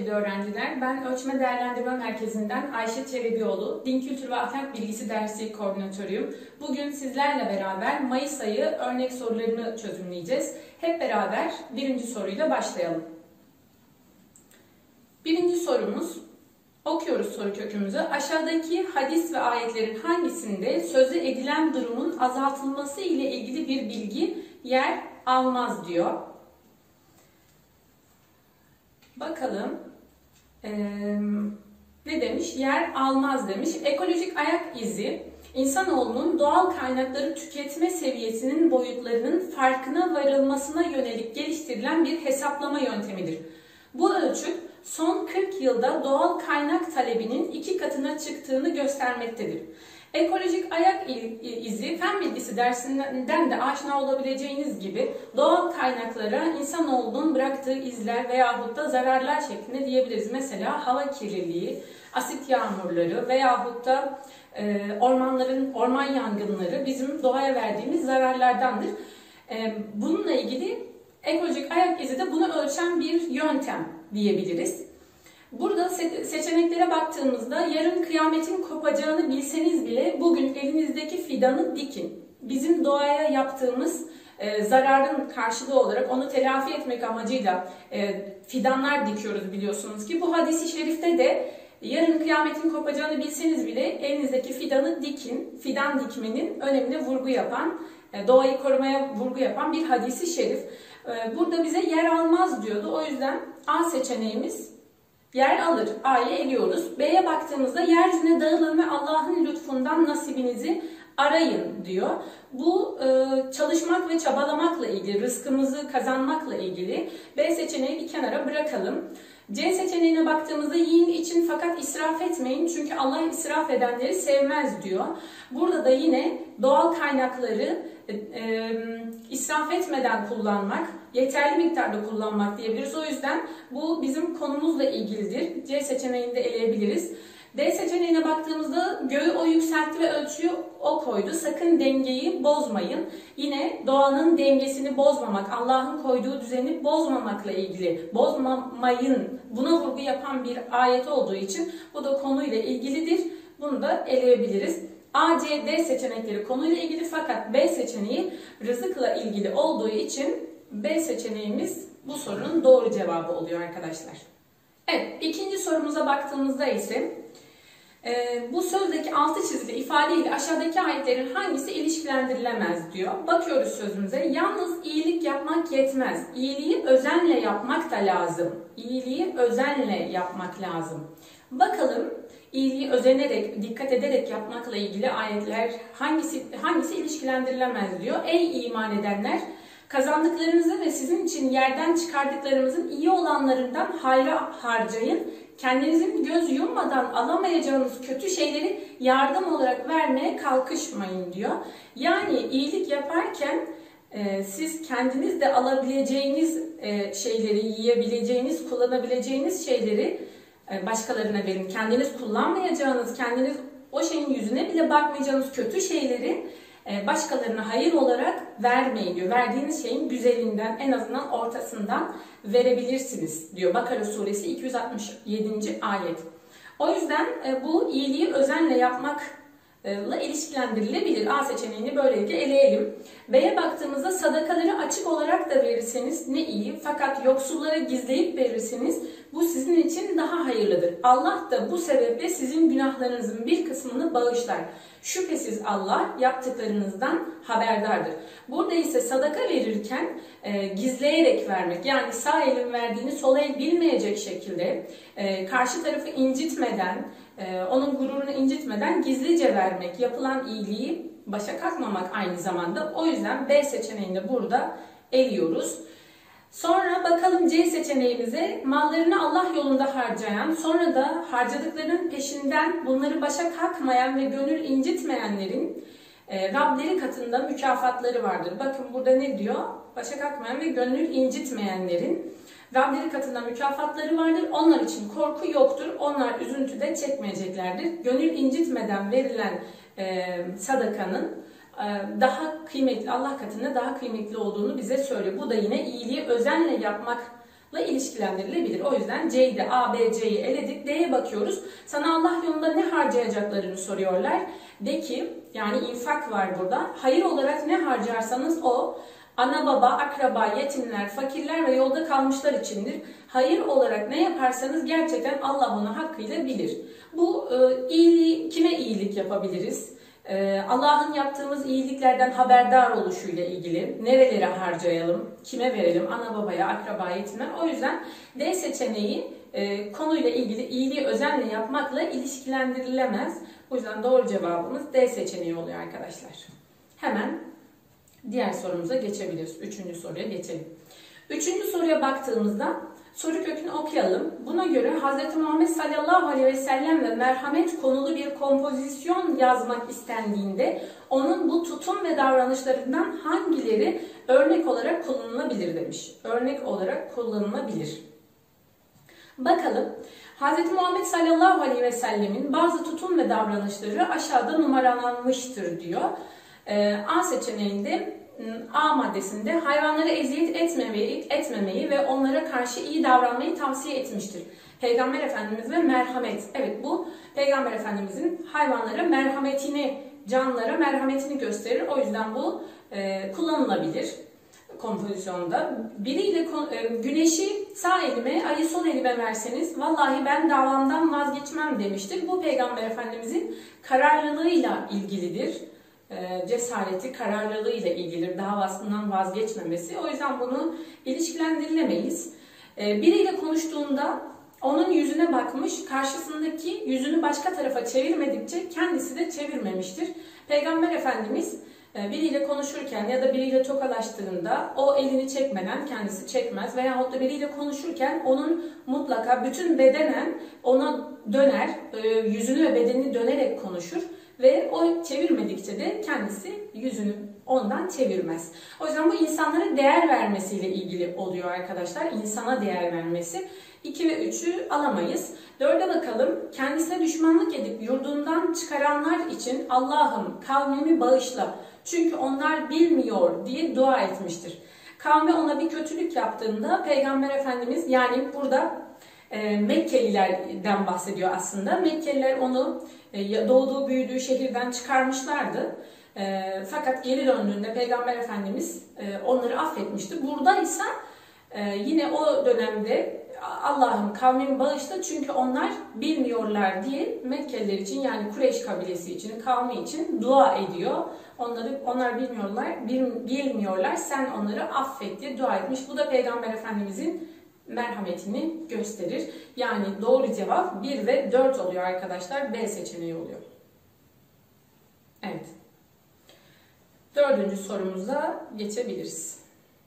sevgili öğrenciler. Ben Ölçme Değerlendirme Merkezi'nden Ayşe Çelebioğlu, Din Kültürü ve Ahlak Bilgisi Dersi Koordinatörüyüm. Bugün sizlerle beraber Mayıs ayı örnek sorularını çözümleyeceğiz. Hep beraber birinci soruyla başlayalım. Birinci sorumuz, okuyoruz soru kökümüzü. Aşağıdaki hadis ve ayetlerin hangisinde sözü edilen durumun azaltılması ile ilgili bir bilgi yer almaz diyor. Bakalım ne demiş? Yer almaz demiş. Ekolojik ayak izi, insanoğlunun doğal kaynakları tüketme seviyesinin boyutlarının farkına varılmasına yönelik geliştirilen bir hesaplama yöntemidir. Bu ölçüt son 40 yılda doğal kaynak talebinin 2 katına çıktığını göstermektedir. Ekolojik ayak izi, fen bilgisi dersinden de aşina olabileceğiniz gibi doğal kaynaklara insanoğlunun bıraktığı izler veyahut da zararlar şeklinde diyebiliriz. Mesela hava kirliliği, asit yağmurları veyahut da orman yangınları bizim doğaya verdiğimiz zararlardandır. Bununla ilgili ekolojik ayak izi de bunu ölçen bir yöntem diyebiliriz. Burada seçeneklere baktığımızda yarın kıyametin kopacağını bilseniz bile bugün elinizdeki fidanı dikin. Bizim doğaya yaptığımız zararın karşılığı olarak onu telafi etmek amacıyla fidanlar dikiyoruz biliyorsunuz ki. Bu hadis-i şerifte de yarın kıyametin kopacağını bilseniz bile elinizdeki fidanı dikin. Fidan dikmenin önemine vurgu yapan, doğayı korumaya vurgu yapan bir hadis-i şerif. Burada bize yer almaz diyordu. O yüzden A seçeneğimiz yer alır. A'yı eliyoruz. B'ye baktığımızda yeryüzüne dağılın ve Allah'ın lütfundan nasibinizi arayın diyor. Bu çalışmak ve çabalamakla ilgili, rızkımızı kazanmakla ilgili. B seçeneği bir kenara bırakalım. C seçeneğine baktığımızda yiyin için fakat israf etmeyin çünkü Allah israf edenleri sevmez diyor. Burada da yine doğal kaynakları israf etmeden kullanmak, yeterli miktarda kullanmak diyebiliriz. O yüzden bu bizim konumuzla ilgilidir. C seçeneğini de eleyebiliriz. D seçeneğine baktığımızda göğü o yükseltti ve ölçüyü o koydu. Sakın dengeyi bozmayın. Yine doğanın dengesini bozmamak, Allah'ın koyduğu düzeni bozmamakla ilgili, bozmamayın buna vurgu yapan bir ayet olduğu için bu da konuyla ilgilidir. Bunu da eleyebiliriz. A, C, D seçenekleri konuyla ilgili fakat B seçeneği rızıkla ilgili olduğu için B seçeneğimiz bu sorunun doğru cevabı oluyor arkadaşlar. Evet, ikinci sorumuza baktığımızda ise bu sözdeki altı çizili ifadeyle aşağıdaki ayetlerin hangisi ilişkilendirilemez diyor. Bakıyoruz sözümüze. Yalnız iyilik yapmak yetmez. İyiliği özenle yapmak da lazım. İyiliği özenle yapmak lazım. Bakalım iyiliği özenerek, dikkat ederek yapmakla ilgili ayetler hangisi ilişkilendirilemez diyor. Ey iman edenler! Kazandıklarınızı ve sizin için yerden çıkardıklarımızın iyi olanlarından hayra harcayın. Kendinizin göz yummadan alamayacağınız kötü şeyleri yardım olarak vermeye kalkışmayın diyor. Yani iyilik yaparken siz kendiniz de alabileceğiniz şeyleri, yiyebileceğiniz, kullanabileceğiniz şeyleri başkalarına verin. Kendiniz kullanmayacağınız, kendiniz o şeyin yüzüne bile bakmayacağınız kötü şeyleri başkalarına hayır olarak vermeyin diyor. Verdiğiniz şeyin güzelinden, en azından ortasından verebilirsiniz diyor. Bakara suresi 267. ayet. O yüzden bu iyiliği özenle yapmakla ilişkilendirilebilir. A seçeneğini böylelikle eleyelim. B'ye baktığımızda sadakaları açık olarak da verirseniz ne iyi. Fakat yoksullara gizleyip verirseniz bu sizin için daha hayırlıdır. Allah da bu sebeple sizin günahlarınızın bir kısmını bağışlar. Şüphesiz Allah yaptıklarınızdan haberdardır. Burada ise sadaka verirken gizleyerek vermek, yani sağ elin verdiğini sol el bilmeyecek şekilde karşı tarafı incitmeden, onun gururunu incitmeden gizlice vermek, yapılan iyiliği başa kalkmamak aynı zamanda. O yüzden B seçeneğini burada eliyoruz. Sonra bakalım C seçeneğimize, mallarını Allah yolunda harcayan, sonra da harcadıklarının peşinden bunları başa kalkmayan ve gönül incitmeyenlerin Rableri katında mükafatları vardır. Bakın burada ne diyor? Başa kalkmayan ve gönül incitmeyenlerin Rableri katında mükafatları vardır. Onlar için korku yoktur. Onlar üzüntü de çekmeyeceklerdir. Gönül incitmeden verilen sadakanın daha kıymetli, Allah katında daha kıymetli olduğunu bize söylüyor. Bu da yine iyiliği özenle yapmak ilişkilendirilebilir. O yüzden C'yi de A, B, C'yi eledik. D'ye bakıyoruz. Sana Allah yolunda ne harcayacaklarını soruyorlar. De ki, yani infak var burada. Hayır olarak ne harcarsanız o, ana baba, akraba, yetimler, fakirler ve yolda kalmışlar içindir. Hayır olarak ne yaparsanız gerçekten Allah onu hakkıyla bilir. Bu iyiliği, kime iyilik yapabiliriz? Allah'ın yaptığımız iyiliklerden haberdar oluşuyla ilgili nerelere harcayalım, kime verelim, ana babaya, akraba, yetimler. O yüzden D seçeneği konuyla ilgili iyiliği özenle yapmakla ilişkilendirilemez. O yüzden doğru cevabımız D seçeneği oluyor arkadaşlar. Hemen diğer sorumuza geçebiliriz. Üçüncü soruya geçelim. Üçüncü soruya baktığımızda soru kökünü okuyalım. Buna göre Hz. Muhammed sallallahu aleyhi ve sellem ve merhamet konulu bir kompozisyon yazmak istendiğinde onun bu tutum ve davranışlarından hangileri örnek olarak kullanılabilir demiş. Örnek olarak kullanılabilir. Bakalım. Hz. Muhammed sallallahu aleyhi ve sellemin bazı tutum ve davranışları aşağıda numaralanmıştır diyor. A seçeneğinde A maddesinde hayvanlara eziyet etmemeyi ve onlara karşı iyi davranmayı tavsiye etmiştir. Peygamber Efendimiz ve merhamet. Evet, bu Peygamber Efendimizin hayvanlara merhametini, canlılara merhametini gösterir. O yüzden bu kullanılabilir kompozisyonda. Biriyle güneşi sağ elime, ayı sol elime verseniz vallahi ben davamdan vazgeçmem demiştir. Bu Peygamber Efendimizin kararlılığıyla ilgilidir. Cesareti, kararlılığıyla ilgili, davasından vazgeçmemesi. O yüzden bunu ilişkilendirilemeyiz. Biriyle konuştuğunda onun yüzüne bakmış, karşısındaki yüzünü başka tarafa çevirmedikçe kendisi de çevirmemiştir. Peygamber Efendimiz biriyle konuşurken ya da biriyle tokalaştığında o elini çekmeden kendisi çekmez veyahut da biriyle konuşurken onun mutlaka bütün bedenen ona döner, yüzünü ve bedenini dönerek konuşur. Ve o çevirmedikçe de kendisi yüzünü ondan çevirmez. O yüzden bu insanlara değer vermesiyle ilgili oluyor arkadaşlar. İnsana değer vermesi. 2 ve 3'ü alamayız. 4'e bakalım. Kendisine düşmanlık edip yurdundan çıkaranlar için Allah'ım kavmimi bağışla. Çünkü onlar bilmiyor diye dua etmiştir. Kavmi ona bir kötülük yaptığında Peygamber Efendimiz, yani burada Mekkelilerden bahsediyor aslında. Mekkeliler onu doğduğu büyüdüğü şehirden çıkarmışlardı. Fakat geri döndüğünde Peygamber Efendimiz onları affetmişti. Burada ise yine o dönemde Allah'ım kavmimi bağışla çünkü onlar bilmiyorlar diye Mekkeliler için, yani Kureyş kabilesi için, kavmi için dua ediyor. Onlar bilmiyorlar, sen onları affet diye dua etmiş. Bu da Peygamber Efendimizin merhametini gösterir. Yani doğru cevap 1 ve 4 oluyor arkadaşlar. B seçeneği oluyor. Evet. 4. sorumuza geçebiliriz.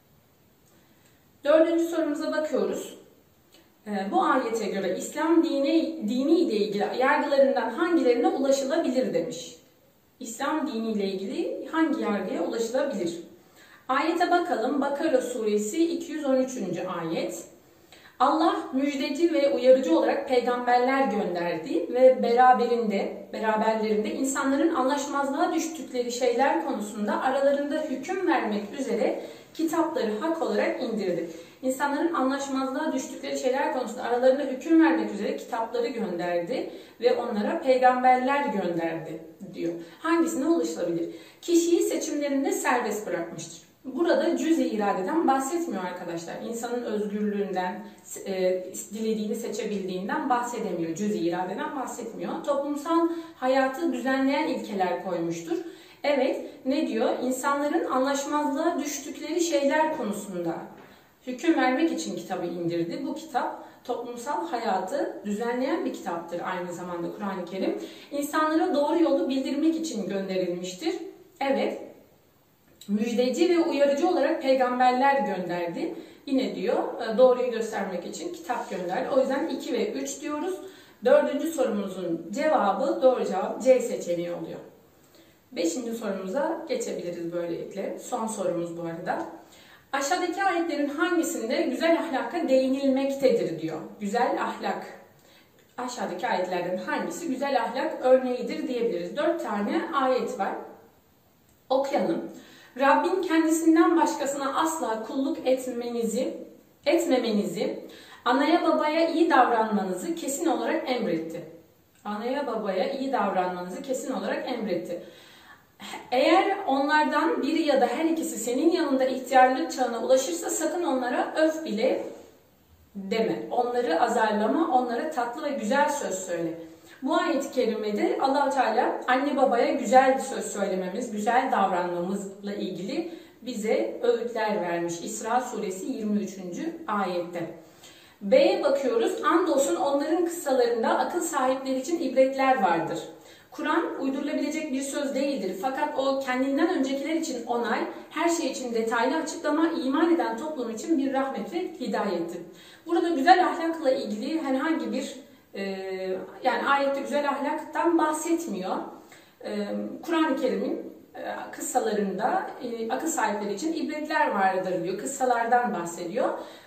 4. sorumuza bakıyoruz. Bu ayete göre İslam dini ile ilgili yargılarından hangilerine ulaşılabilir demiş. İslam dini ile ilgili hangi yargıya ulaşılabilir? Ayete bakalım. Bakara suresi 213. ayet. Allah müjdeci ve uyarıcı olarak peygamberler gönderdi ve beraberlerinde insanların anlaşmazlığa düştükleri şeyler konusunda aralarında hüküm vermek üzere kitapları hak olarak indirdi. İnsanların anlaşmazlığa düştükleri şeyler konusunda aralarında hüküm vermek üzere kitapları gönderdi ve onlara peygamberler gönderdi diyor. Hangisine ulaşılabilir? Kişiyi seçimlerinde serbest bırakmıştır. Burada cüz-i iradeden bahsetmiyor arkadaşlar. İnsanın özgürlüğünden, dilediğini seçebildiğinden bahsedemiyor. Cüz-i iradeden bahsetmiyor. Toplumsal hayatı düzenleyen ilkeler koymuştur. Evet, ne diyor? İnsanların anlaşmazlığa düştükleri şeyler konusunda hüküm vermek için kitabı indirdi. Bu kitap toplumsal hayatı düzenleyen bir kitaptır aynı zamanda Kur'an-ı Kerim. İnsanlara doğru yolu bildirmek için gönderilmiştir. Evet. Müjdeci ve uyarıcı olarak peygamberler gönderdi. Yine diyor doğruyu göstermek için kitap gönderdi. O yüzden 2 ve 3 diyoruz. 4. sorumuzun cevabı, doğru cevap C seçeneği oluyor. 5. sorumuza geçebiliriz böylelikle. Son sorumuz bu arada. Aşağıdaki ayetlerin hangisinde güzel ahlaka değinilmektedir diyor. Güzel ahlak. Aşağıdaki ayetlerden hangisi güzel ahlak örneğidir diyebiliriz. 4 tane ayet var. Okuyalım. Rabbin kendisinden başkasına asla kulluk etmenizi etmemenizi, anaya babaya iyi davranmanızı kesin olarak emretti. Anaya babaya iyi davranmanızı kesin olarak emretti. Eğer onlardan biri ya da her ikisi senin yanında ihtiyarlık çağına ulaşırsa sakın onlara öf bile deme. Onları azarlama, onlara tatlı ve güzel söz söyle. Bu ayet-i kerimede Allah-u Teala anne babaya güzel söz söylememiz, güzel davranmamızla ilgili bize öğütler vermiş. İsra suresi 23. ayette. B'ye bakıyoruz. Andolsun onların kıssalarında akıl sahipleri için ibretler vardır. Kur'an uydurulabilecek bir söz değildir. Fakat o kendinden öncekiler için onay, her şey için detaylı açıklama, iman eden toplum için bir rahmet ve hidayettir. Burada güzel ahlakla ilgili herhangi bir yani ayette güzel ahlaktan bahsetmiyor. Kur'an-ı Kerim'in kıssalarında akıl sahipleri için ibretler vardır diyor. Kıssalardan bahsediyor.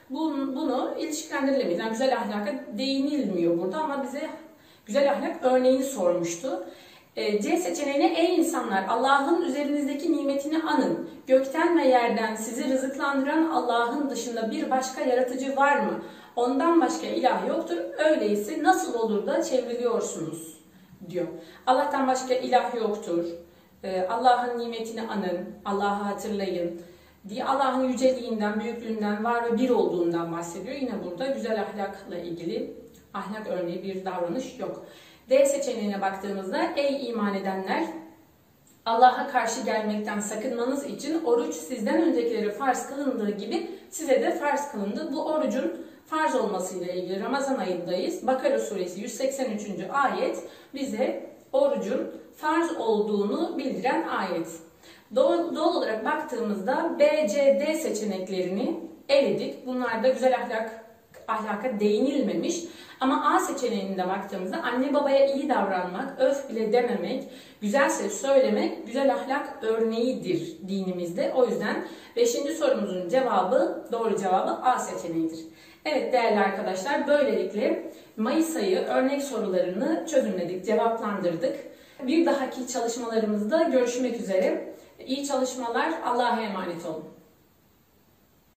Bunu ilişkilendirilemeyiz. Yani güzel ahlaka değinilmiyor burada ama bize güzel ahlak örneğini sormuştu. C seçeneğine ey insanlar Allah'ın üzerinizdeki nimetini anın. Gökten ve yerden sizi rızıklandıran Allah'ın dışında bir başka yaratıcı var mı? Ondan başka ilah yoktur. Öyleyse nasıl olur da çevriliyorsunuz diyor. Allah'tan başka ilah yoktur. Allah'ın nimetini anın, Allah'ı hatırlayın diye Allah'ın yüceliğinden, büyüklüğünden, var ve bir olduğundan bahsediyor. Yine burada güzel ahlakla ilgili ahlak örneği bir davranış yok. D seçeneğine baktığımızda ey iman edenler Allah'a karşı gelmekten sakınmanız için oruç sizden öncekilere farz kılındığı gibi size de farz kılındı. Bu orucun farz olmasıyla ilgili Ramazan ayındayız. Bakara suresi 183. ayet bize orucun farz olduğunu bildiren ayet. Doğal olarak baktığımızda B, C, D seçeneklerini eledik. Bunlarda güzel ahlaka değinilmemiş. Ama A seçeneğinde baktığımızda anne babaya iyi davranmak, öf bile dememek, güzel söz söylemek güzel ahlak örneğidir dinimizde. O yüzden 5. sorumuzun doğru cevabı A seçeneğidir. Evet değerli arkadaşlar, böylelikle Mayıs ayı örnek sorularını çözümledik, cevaplandırdık. Bir dahaki çalışmalarımızda görüşmek üzere. İyi çalışmalar, Allah'a emanet olun.